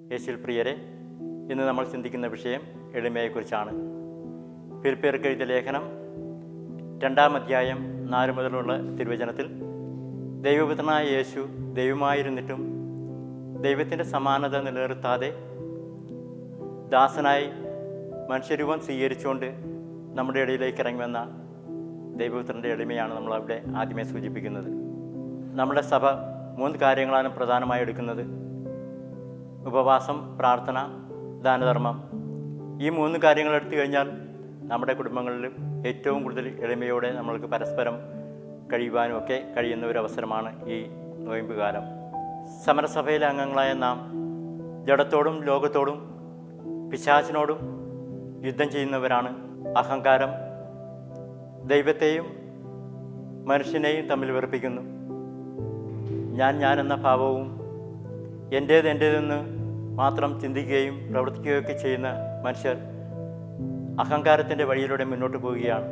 യേശുവിൽ പ്രിയരെ, ഇന്ന് നമ്മൾ ചിന്തിക്കുന്ന വിഷയം എളിമയെക്കുറിച്ചാണ്. ഫിലിപ്പിയർക്ക് എഴുതിയ ലേഖനം 2-ാം അധ്യായം 4 മുതലുള്ള തിരുവചനത്തിൽ ദൈവപുത്രനായ യേശു ദൈവമായിരുന്നിട്ടും ദൈവത്തിൻ്റെ സമാനത നിലനിർത്താതെ ദാസനായി മനുഷ്യരൂപം സ്വീകരിച്ചുകൊണ്ട് നമ്മുടെ ഇടയിലേക്ക് ഇറങ്ങി വന്ന ദൈവപുത്രൻ്റെ എളിമയാണ് നമ്മളവിടെ ആദ്യമേ സൂചിപ്പിക്കുന്നത്. നമ്മുടെ സഭ 3 കാര്യങ്ങളാണ് പ്രധാനമായി എടുക്കുന്നത്: ഉപവാസം, പ്രാർത്ഥന, ദാനധർമ്മം. ഈ 3 കാര്യങ്ങൾ എടുത്തു കഴിഞ്ഞാൽ നമ്മുടെ കുടുംബങ്ങളിലും ഏറ്റവും കൂടുതൽ എളിമയോടെ നമ്മൾക്ക് പരസ്പരം കഴിയുവാനും ഒക്കെ കഴിയുന്ന ഒരു അവസരമാണ് ഈ നോയമ്പ് കാലം. സമരസഭയിലെ അംഗങ്ങളായ നാം ജഡത്തോടും ലോകത്തോടും പിശാചിനോടും യുദ്ധം ചെയ്യുന്നവരാണ്. അഹങ്കാരം ദൈവത്തെയും മനുഷ്യനെയും തമ്മിൽ വെറുപ്പിക്കുന്നു. ഞാൻ എന്ന ഭാവവും എൻ്റേതെന്ന് മാത്രം ചിന്തിക്കുകയും പ്രവർത്തിക്കുകയൊക്കെ ചെയ്യുന്ന മനുഷ്യർ അഹങ്കാരത്തിൻ്റെ വഴിയിലൂടെ മുന്നോട്ട് പോവുകയാണ്.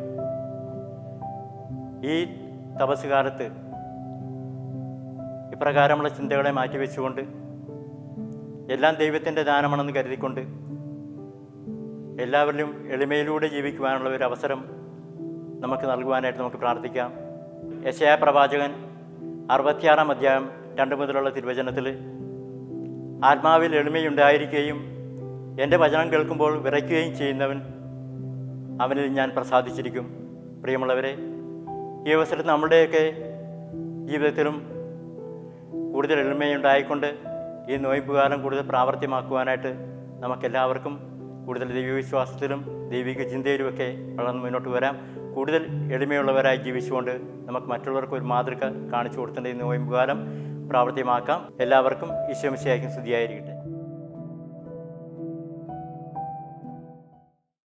ഈ തപസ് കാലത്ത് ഇപ്രകാരമുള്ള ചിന്തകളെ മാറ്റിവെച്ചുകൊണ്ട് എല്ലാം ദൈവത്തിൻ്റെ ദാനമാണെന്ന് കരുതിക്കൊണ്ട് എല്ലാവരിലും എളിമയിലൂടെ ജീവിക്കുവാനുള്ള ഒരു അവസരം നമുക്ക് നൽകുവാനായിട്ട് നമുക്ക് പ്രാർത്ഥിക്കാം. യെശയ്യാ പ്രവാചകൻ 66-ാം അധ്യായം 2 മുതലുള്ള തിരുവചനത്തിൽ ആത്മാവിൽ എളിമയുണ്ടായിരിക്കുകയും എൻ്റെ വചനം കേൾക്കുമ്പോൾ വിറയ്ക്കുകയും ചെയ്യുന്നവൻ അവനിൽ ഞാൻ പ്രസാദിച്ചിരിക്കും. പ്രിയമുള്ളവരെ, ഈ അവസരത്തിൽ നമ്മുടെയൊക്കെ ജീവിതത്തിലും കൂടുതൽ എളിമയുണ്ടായിക്കൊണ്ട് ഈ നോയമ്പുകാലം കൂടുതൽ പ്രാവർത്തികമാക്കുവാനായിട്ട് നമുക്കെല്ലാവർക്കും കൂടുതൽ ദൈവവിശ്വാസത്തിലും ദൈവിക ചിന്തയിലുമൊക്കെ വളർന്ന് മുന്നോട്ട് വരാം. കൂടുതൽ എളിമയുള്ളവരായി ജീവിച്ചുകൊണ്ട് നമുക്ക് മറ്റുള്ളവർക്ക് ഒരു മാതൃക കാണിച്ചു കൊടുത്തേണ്ട ഈ നോയമ്പുകാലം പ്രാവർത്തികമാക്കാം. എല്ലാവർക്കും ഈശോ മിശിഹായ്ക്കും സ്തുതിയായിരിക്കട്ടെ.